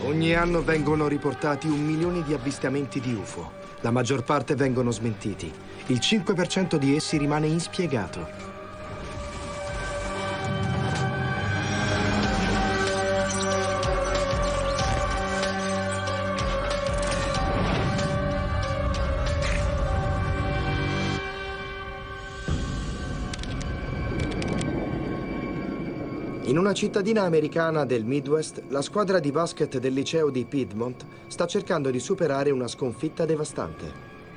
Ogni anno vengono riportati 1 milione di avvistamenti di UFO. La maggior parte vengono smentiti. Il 5% di essi rimane inspiegato. In una cittadina americana del Midwest, la squadra di basket del liceo di Piedmont sta cercando di superare una sconfitta devastante.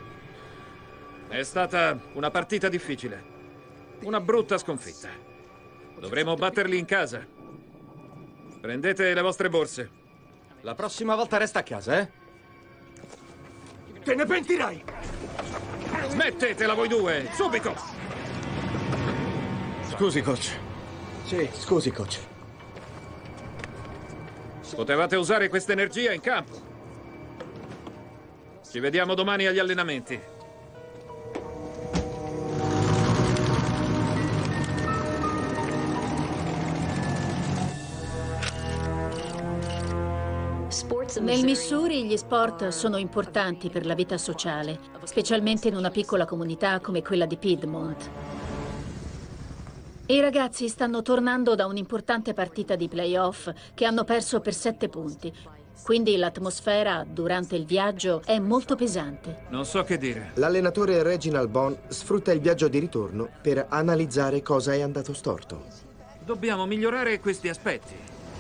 È stata una partita difficile. Una brutta sconfitta. Dovremo batterli in casa. Prendete le vostre borse. La prossima volta resta a casa, eh? Te ne pentirai! Smettetela voi due, subito! Scusi, coach. Sì, scusi, coach. Potevate usare questa energia in campo. Ci vediamo domani agli allenamenti. Nel Missouri gli sport sono importanti per la vita sociale, specialmente in una piccola comunità come quella di Piedmont. I ragazzi stanno tornando da un'importante partita di playoff che hanno perso per 7 punti. Quindi l'atmosfera durante il viaggio è molto pesante. Non so che dire. L'allenatore Reginald Bond sfrutta il viaggio di ritorno per analizzare cosa è andato storto. Dobbiamo migliorare questi aspetti.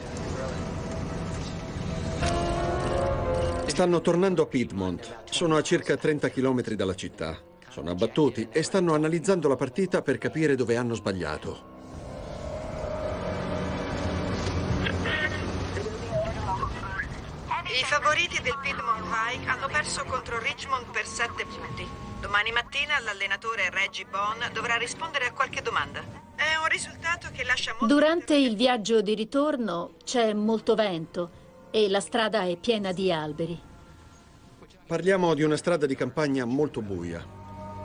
Stanno tornando a Piedmont. Sono a circa 30 km dalla città. Sono abbattuti e stanno analizzando la partita per capire dove hanno sbagliato. I favoriti del Piedmont High hanno perso contro Richmond per 7 punti. Domani mattina l'allenatore Reggie Bond dovrà rispondere a qualche domanda. È un risultato che lascia molto... Durante il viaggio di ritorno c'è molto vento e la strada è piena di alberi. Parliamo di una strada di campagna molto buia.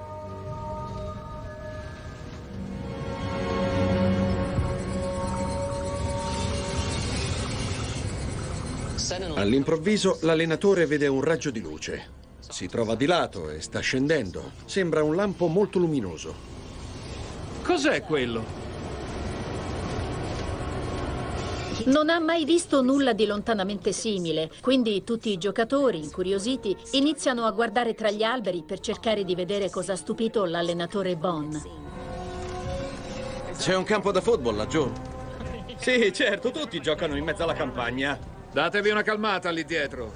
All'improvviso l'allenatore vede un raggio di luce. Si trova di lato e sta scendendo. Sembra un lampo molto luminoso. Cos'è quello? Non ha mai visto nulla di lontanamente simile, quindi tutti i giocatori, incuriositi, iniziano a guardare tra gli alberi per cercare di vedere cosa ha stupito l'allenatore Bond. C'è un campo da football laggiù? Sì, certo, tutti giocano in mezzo alla campagna. Datevi una calmata lì dietro.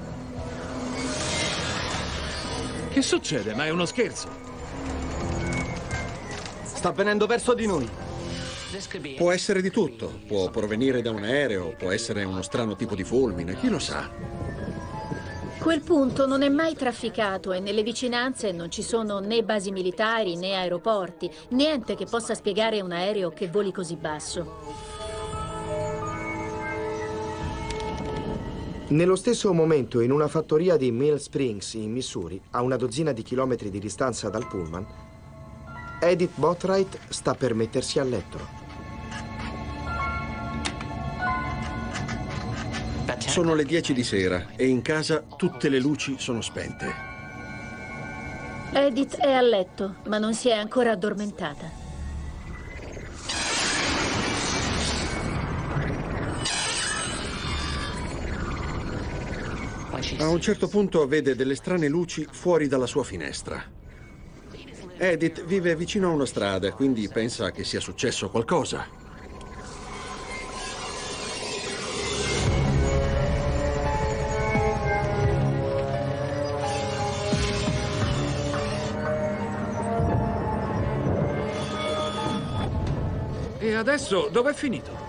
Che succede? Ma è uno scherzo? Sta venendo verso di noi. Può essere di tutto. Può provenire da un aereo, può essere uno strano tipo di fulmine, chi lo sa. Quel punto non è mai trafficato e nelle vicinanze non ci sono né basi militari né aeroporti, niente che possa spiegare un aereo che voli così basso. Nello stesso momento, in una fattoria di Mill Springs, in Missouri, a una dozzina di chilometri di distanza dal pullman, Edith Botwright sta per mettersi a letto. Sono le 10 di sera e in casa tutte le luci sono spente. Edith è a letto, ma non si è ancora addormentata. A un certo punto vede delle strane luci fuori dalla sua finestra. Edith vive vicino a una strada, quindi pensa che sia successo qualcosa. E adesso dov'è finito?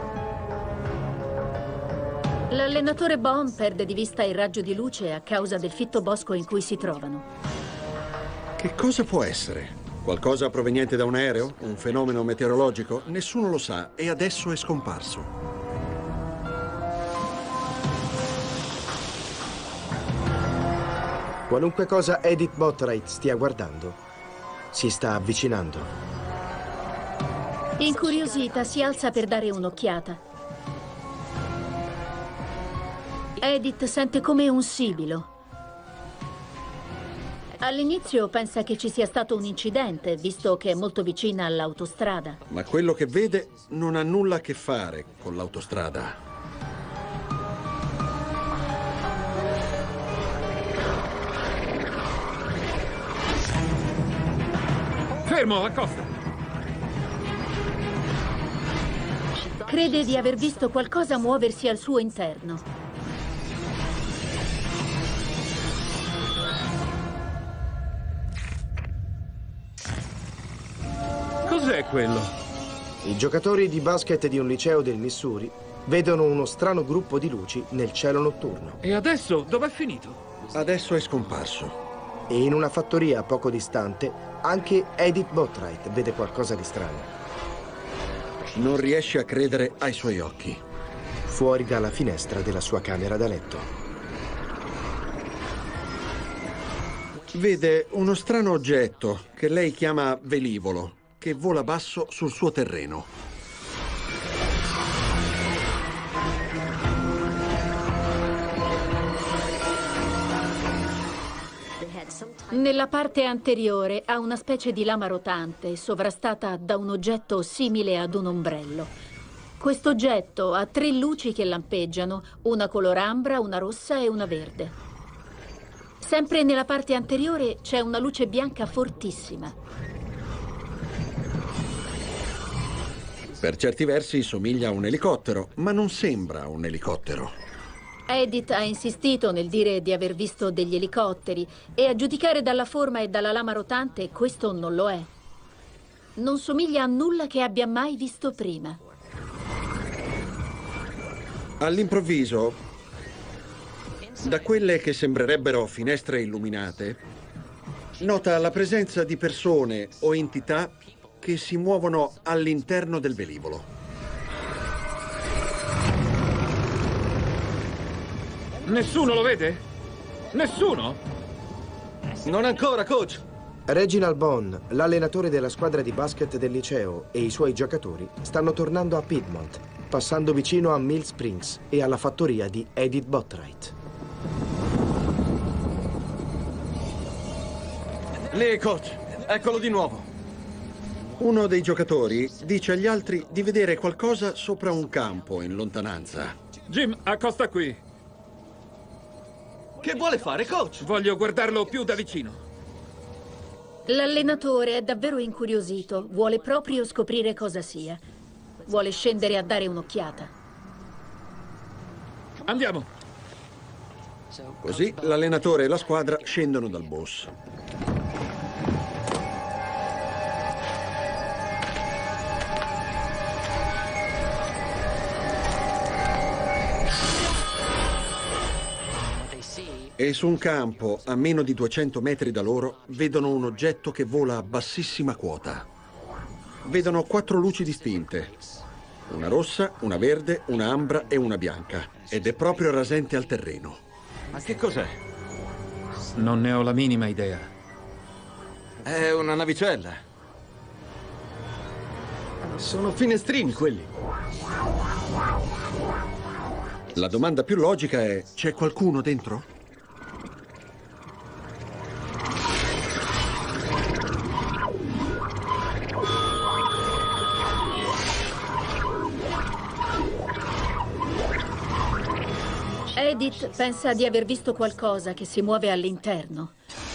L'allenatore Bond perde di vista il raggio di luce a causa del fitto bosco in cui si trovano. Che cosa può essere? Qualcosa proveniente da un aereo? Un fenomeno meteorologico? Nessuno lo sa e adesso è scomparso. Qualunque cosa Edith Botwright stia guardando, si sta avvicinando. Incuriosita, si alza per dare un'occhiata. Edith sente come un sibilo. All'inizio pensa che ci sia stato un incidente, visto che è molto vicina all'autostrada. Ma quello che vede non ha nulla a che fare con l'autostrada. Fermo, accosta! Crede di aver visto qualcosa muoversi al suo interno. Cos'è quello? I giocatori di basket di un liceo del Missouri vedono uno strano gruppo di luci nel cielo notturno. E adesso dov'è finito? Adesso è scomparso. E in una fattoria poco distante anche Edith Botwright vede qualcosa di strano. Non riesce a credere ai suoi occhi. Fuori dalla finestra della sua camera da letto. Vede uno strano oggetto che lei chiama velivolo, che vola basso sul suo terreno. Nella parte anteriore ha una specie di lama rotante, sovrastata da un oggetto simile ad un ombrello. Questo oggetto ha 3 luci che lampeggiano, una color ambra, una rossa e una verde. Sempre nella parte anteriore c'è una luce bianca fortissima. Per certi versi somiglia a un elicottero, ma non sembra un elicottero. Edith ha insistito nel dire di aver visto degli elicotteri e a giudicare dalla forma e dalla lama rotante questo non lo è. Non somiglia a nulla che abbia mai visto prima. All'improvviso, da quelle che sembrerebbero finestre illuminate, nota la presenza di persone o entità che si muovono all'interno del velivolo. Nessuno lo vede? Nessuno? Non ancora, coach! Reginald Bond, l'allenatore della squadra di basket del liceo, e i suoi giocatori stanno tornando a Piedmont, passando vicino a Mill Springs e alla fattoria di Edith Botwright. Lì, coach! Eccolo di nuovo! Uno dei giocatori dice agli altri di vedere qualcosa sopra un campo in lontananza. Jim, accosta qui. Che vuole fare, coach? Voglio guardarlo più da vicino. L'allenatore è davvero incuriosito, vuole proprio scoprire cosa sia. Vuole scendere a dare un'occhiata. Andiamo. Così l'allenatore e la squadra scendono dal bus. E su un campo, a meno di 200 metri da loro, vedono un oggetto che vola a bassissima quota. Vedono 4 luci distinte. Una rossa, una verde, una ambra e una bianca. Ed è proprio rasente al terreno. Ma che cos'è? Non ne ho la minima idea. È una navicella. Sono finestrini quelli. La domanda più logica è: c'è qualcuno dentro? Edith pensa di aver visto qualcosa che si muove all'interno.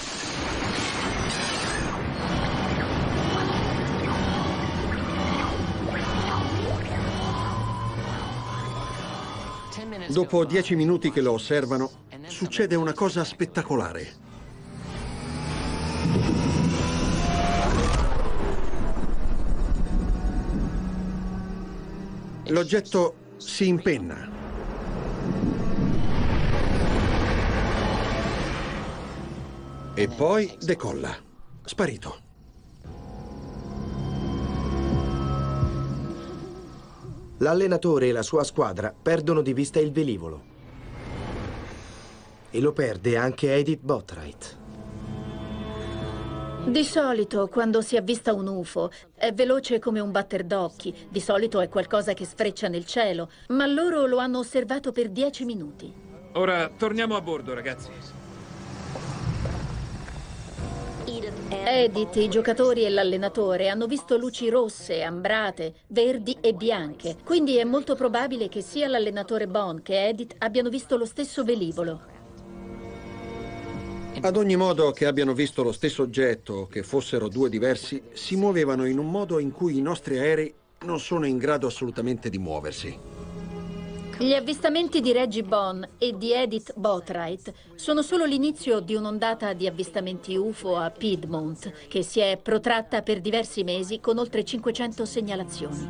Dopo 10 minuti che lo osservano, succede una cosa spettacolare. L'oggetto si impenna. E poi decolla. Sparito. L'allenatore e la sua squadra perdono di vista il velivolo. E lo perde anche Edith Botwright. Di solito, quando si avvista un UFO, è veloce come un batter d'occhi. Di solito è qualcosa che sfreccia nel cielo, ma loro lo hanno osservato per 10 minuti. Ora torniamo a bordo, ragazzi. Edith, i giocatori e l'allenatore hanno visto luci rosse, ambrate, verdi e bianche. Quindi è molto probabile che sia l'allenatore Bond che Edith abbiano visto lo stesso velivolo. Ad ogni modo, che abbiano visto lo stesso oggetto o che fossero due diversi, si muovevano in un modo in cui i nostri aerei non sono in grado assolutamente di muoversi. Gli avvistamenti di Reggie Bond e di Edith Boatwright sono solo l'inizio di un'ondata di avvistamenti UFO a Piedmont, che si è protratta per diversi mesi con oltre 500 segnalazioni.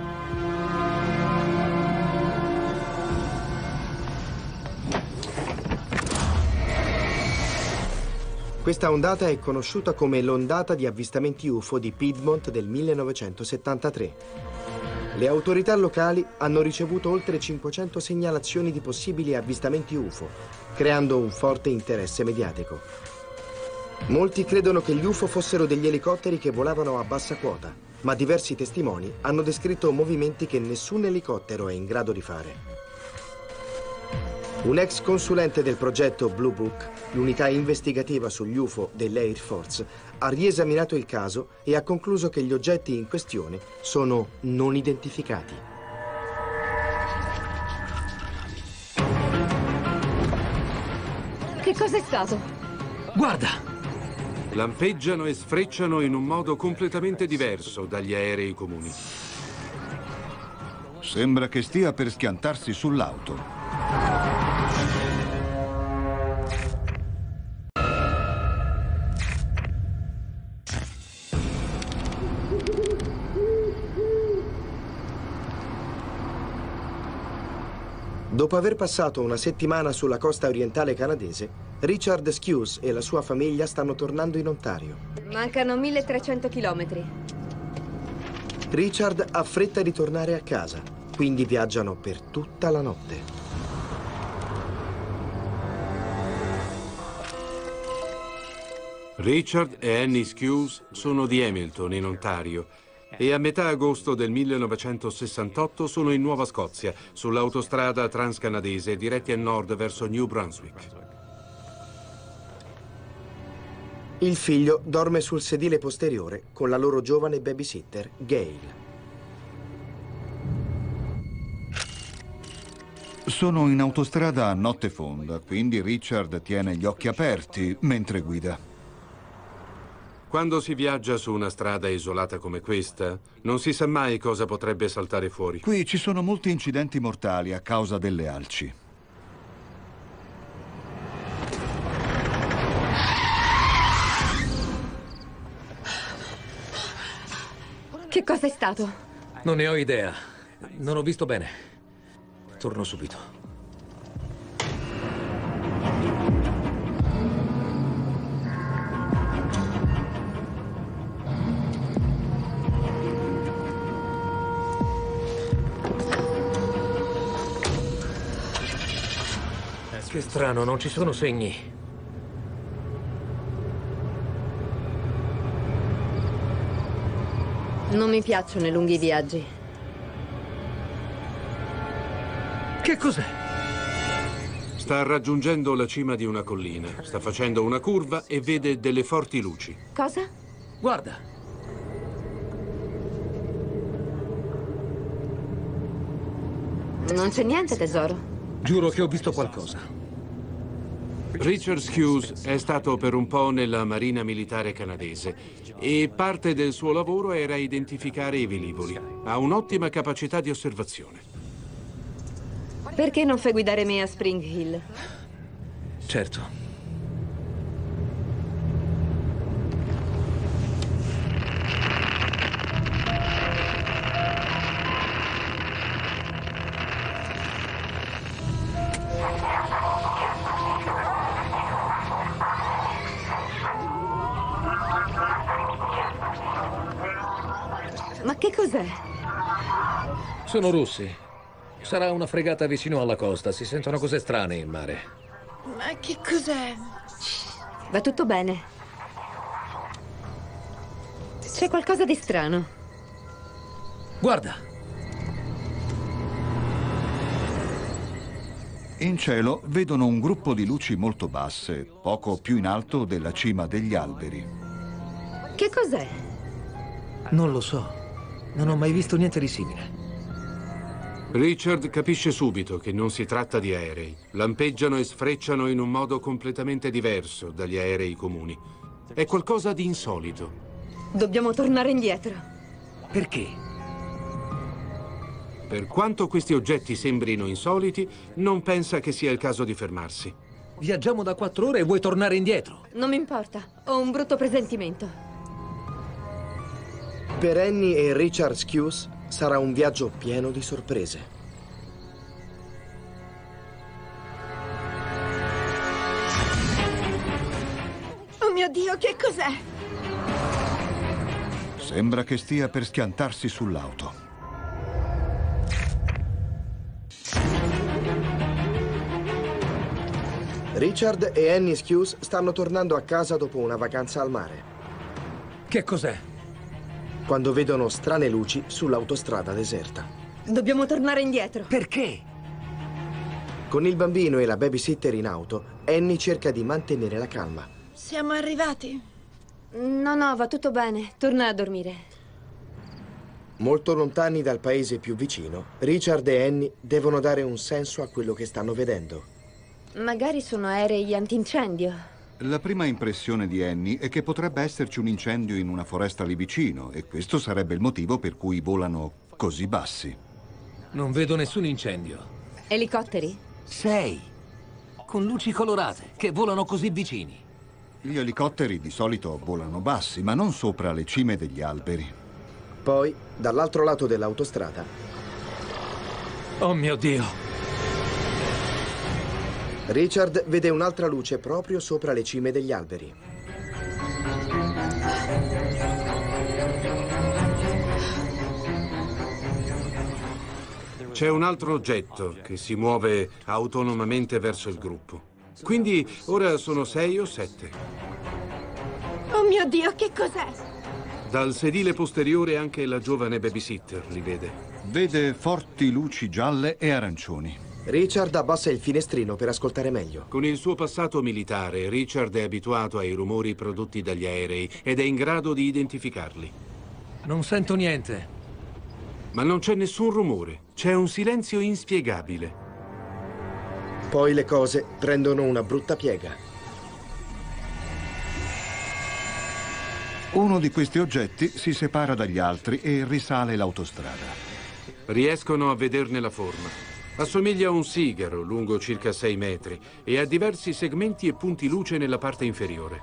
Questa ondata è conosciuta come l'ondata di avvistamenti UFO di Piedmont del 1973. Le autorità locali hanno ricevuto oltre 500 segnalazioni di possibili avvistamenti UFO, creando un forte interesse mediatico. Molti credono che gli UFO fossero degli elicotteri che volavano a bassa quota, ma diversi testimoni hanno descritto movimenti che nessun elicottero è in grado di fare. Un ex consulente del progetto Blue Book, l'unità investigativa sugli UFO dell'Air Force, ha riesaminato il caso e ha concluso che gli oggetti in questione sono non identificati. Che cos'è stato? Guarda! Lampeggiano e sfrecciano in un modo completamente diverso dagli aerei comuni. Sembra che stia per schiantarsi sull'auto. Dopo aver passato una settimana sulla costa orientale canadese, Richard Skews e la sua famiglia stanno tornando in Ontario. Mancano 1300 chilometri. Richard ha fretta di tornare a casa, quindi viaggiano per tutta la notte. Richard e Annie Skews sono di Hamilton, in Ontario, e a metà agosto del 1968 sono in Nuova Scozia, sull'autostrada transcanadese diretti a nord verso New Brunswick. Il figlio dorme sul sedile posteriore con la loro giovane babysitter, Gail. Sono in autostrada a notte fonda, quindi Richard tiene gli occhi aperti mentre guida. Quando si viaggia su una strada isolata come questa, non si sa mai cosa potrebbe saltare fuori. Qui ci sono molti incidenti mortali a causa delle alci. Che cosa è stato? Non ne ho idea. Non ho visto bene. Torno subito. Che strano, non ci sono segni. Non mi piacciono i lunghi viaggi. Che cos'è? Sta raggiungendo la cima di una collina, sta facendo una curva e vede delle forti luci. Cosa? Guarda. Non c'è niente, tesoro. Giuro che ho visto qualcosa. Richard Skews è stato per un po' nella Marina Militare canadese e parte del suo lavoro era identificare i velivoli. Ha un'ottima capacità di osservazione. Perché non fai guidare me a Spring Hill? Certo. Ma che cos'è? Sono russi. Sarà una fregata vicino alla costa. Si sentono cose strane in mare. Ma che cos'è? Va tutto bene. C'è qualcosa di strano. Guarda. In cielo vedono un gruppo di luci molto basse, poco più in alto della cima degli alberi. Che cos'è? Non lo so. Non ho mai visto niente di simile. Richard capisce subito che non si tratta di aerei. Lampeggiano e sfrecciano in un modo completamente diverso dagli aerei comuni. È qualcosa di insolito. Dobbiamo tornare indietro. Perché? Per quanto questi oggetti sembrino insoliti, non pensa che sia il caso di fermarsi. Viaggiamo da 4 ore e vuoi tornare indietro? Non mi importa. Ho un brutto presentimento. Per Annie e Richard Skews sarà un viaggio pieno di sorprese. Oh mio Dio, che cos'è? Sembra che stia per schiantarsi sull'auto. Richard e Annie Skews stanno tornando a casa dopo una vacanza al mare, Che cos'è? quando vedono strane luci sull'autostrada deserta. Dobbiamo tornare indietro. Perché? Con il bambino e la babysitter in auto, Annie cerca di mantenere la calma. Siamo arrivati. No, va tutto bene. Torna a dormire. Molto lontani dal paese più vicino, Richard e Annie devono dare un senso a quello che stanno vedendo. Magari sono aerei antincendio. La prima impressione di Annie è che potrebbe esserci un incendio in una foresta lì vicino e questo sarebbe il motivo per cui volano così bassi. Non vedo nessun incendio. Elicotteri? 6. Con luci colorate che volano così vicini. Gli elicotteri di solito volano bassi, ma non sopra le cime degli alberi. Poi, dall'altro lato dell'autostrada, Oh mio Dio! Richard vede un'altra luce proprio sopra le cime degli alberi. C'è un altro oggetto che si muove autonomamente verso il gruppo. Quindi ora sono 6 o 7. Oh mio Dio, che cos'è? Dal sedile posteriore anche la giovane babysitter li vede. Vede forti luci gialle e arancioni. Richard abbassa il finestrino per ascoltare meglio. Con il suo passato militare, Richard è abituato ai rumori prodotti dagli aerei ed è in grado di identificarli. Non sento niente. Ma non c'è nessun rumore, c'è un silenzio inspiegabile. Poi le cose prendono una brutta piega. Uno di questi oggetti si separa dagli altri e risale l'autostrada. Riescono a vederne la forma. Assomiglia a un sigaro lungo circa 6 metri e ha diversi segmenti e punti luce nella parte inferiore.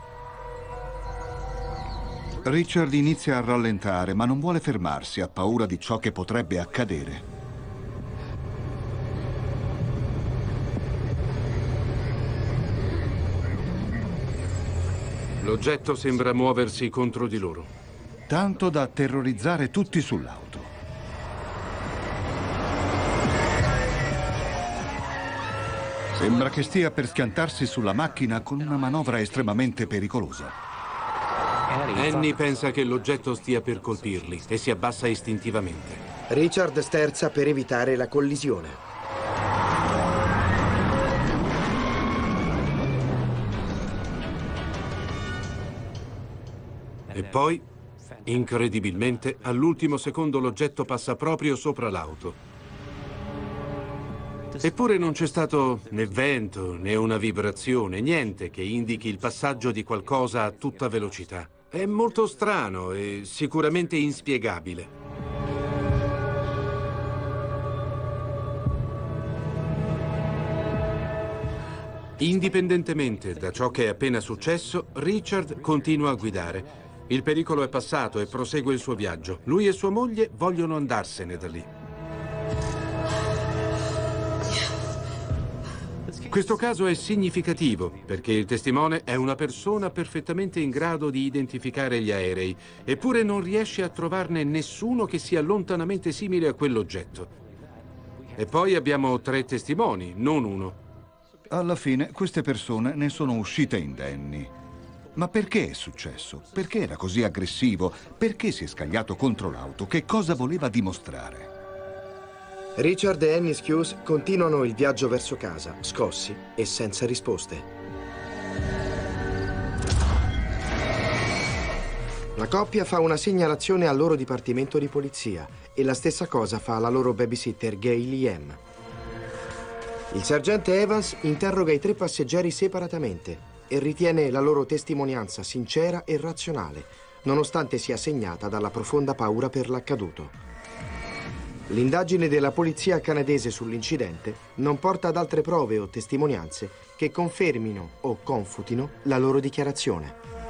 Richard inizia a rallentare, ma non vuole fermarsi, ha paura di ciò che potrebbe accadere. L'oggetto sembra muoversi contro di loro. Tanto da terrorizzare tutti sull'auto. Sembra che stia per schiantarsi sulla macchina con una manovra estremamente pericolosa. Annie pensa che l'oggetto stia per colpirli e si abbassa istintivamente. Richard sterza per evitare la collisione. E poi, incredibilmente, all'ultimo secondo l'oggetto passa proprio sopra l'auto. Eppure non c'è stato né vento né una vibrazione, niente che indichi il passaggio di qualcosa a tutta velocità. È molto strano e sicuramente inspiegabile. Indipendentemente da ciò che è appena successo, Richard continua a guidare. Il pericolo è passato e prosegue il suo viaggio. Lui e sua moglie vogliono andarsene da lì. Questo caso è significativo perché il testimone è una persona perfettamente in grado di identificare gli aerei, eppure non riesce a trovarne nessuno che sia lontanamente simile a quell'oggetto. E poi abbiamo 3 testimoni, non uno. Alla fine queste persone ne sono uscite indenni. Ma perché è successo? Perché era così aggressivo? Perché si è scagliato contro l'auto? Che cosa voleva dimostrare? Richard e Annie Skews continuano il viaggio verso casa, scossi e senza risposte. La coppia fa una segnalazione al loro dipartimento di polizia e la stessa cosa fa la loro babysitter Gail M. Il sergente Evans interroga i 3 passeggeri separatamente e ritiene la loro testimonianza sincera e razionale, nonostante sia segnata dalla profonda paura per l'accaduto. L'indagine della polizia canadese sull'incidente non porta ad altre prove o testimonianze che confermino o confutino la loro dichiarazione.